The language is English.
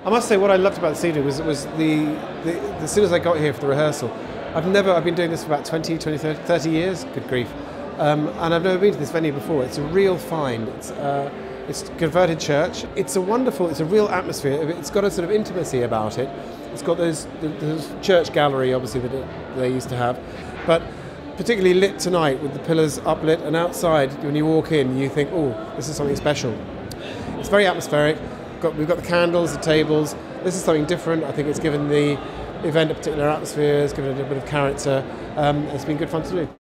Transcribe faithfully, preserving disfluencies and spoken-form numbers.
I must say what I loved about this evening was, was the, the, as soon as I got here for the rehearsal, I've never, I've been doing this for about twenty, twenty, thirty years, good grief, um, and I've never been to this venue before. It's a real find. It's, uh, it's a converted church. It's a wonderful, it's a real atmosphere. It's got a sort of intimacy about it. It's got those, those church gallery, obviously, that it, they used to have, but particularly lit tonight with the pillars uplit, and outside, when you walk in, you think, oh, this is something special. It's very atmospheric. Got, we've got the candles, the tables. This is something different. I think it's given the event a particular atmosphere, it's given it a bit of character. Um, it's been good fun to do.